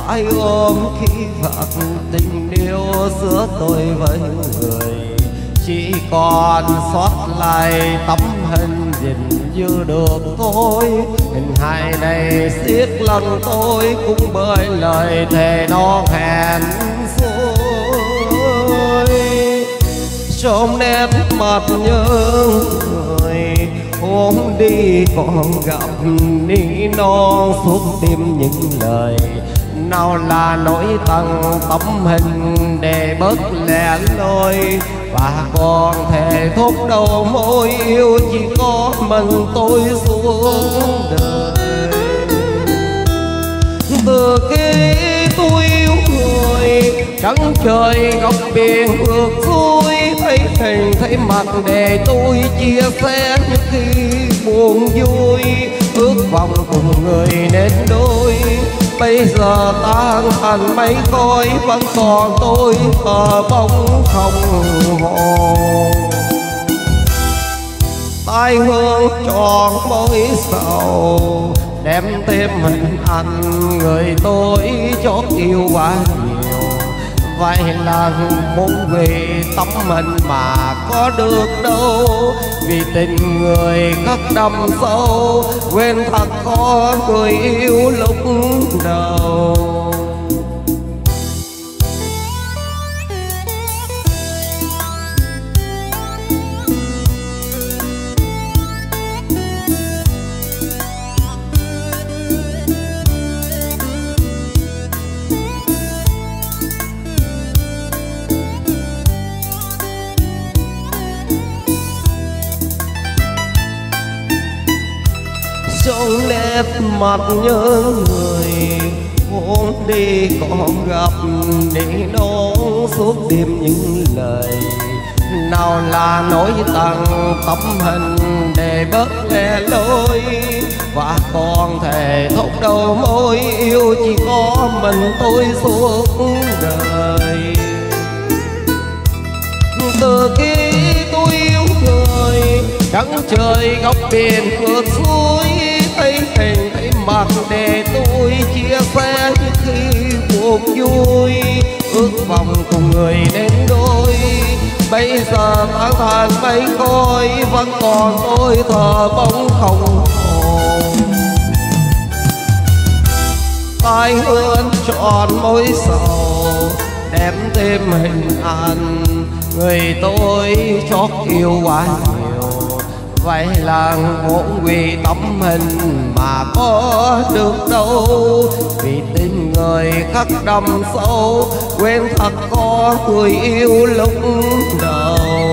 phải ôm khí vật tình yêu giữa tôi với người. Chỉ còn sót lại tấm hình gìn giữ được thôi. Hình hài này xiết lòng tôi cũng bởi lời thề non hẹn dối. Trong nét mặt nhớ người hôm đi còn gặp ni non suốt tim những lời. Nào là nỗi tầng tấm hình để bớt lẻ loi. Và còn thề thốt đầu môi yêu chỉ có mình tôi suốt đời. Từ khi tôi yêu người trắng trời góc biển ngược xuôi. Thấy hình thấy mặt để tôi chia sẻ những khi buồn vui. Ước vọng cùng người nên đôi. Bây giờ tan thành mây khói vẫn còn tôi thờ bóng không hồn. Tai hương tròn mối sầu đem thêm hình ảnh người tôi chót yêu quá nhiều. Vậy là muốn vì tấm hình mà có được đâu. Vì tình người khắc đậm sâu quên thật khó người yêu lúc đầu. Trong nét mặt nhớ người hôm đi còn gặp đi non suốt đêm những lời. Nào là nỗi tầng tấm hình để bớt lẻ loi. Và còn thề thốt đầu môi yêu chỉ có mình tôi suốt đời. Từ khi tôi yêu người trắng trời góc biển ngược xuôi. Thấy hình thấy mặt để tôi chia sẻ những khi buồn vui. Ước vọng cùng người đến đôi. Bây giờ tan thành mây khói vẫn còn tôi thờ bóng không hồn. Tai hương tròn mối sầu đem thêm hình ảnh người tôi chót yêu quá nhiều. Vậy là muốn vì tấm hình mà có được đâu. Vì tình người khắc đậm sâu quên thật có người yêu lúc đầu.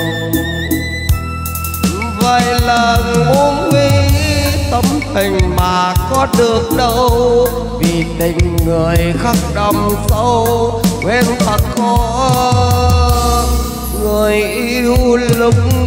Vậy là muốn vì tấm hình mà có được đâu. Vì tình người khắc đậm sâu quên thật có người yêu lúc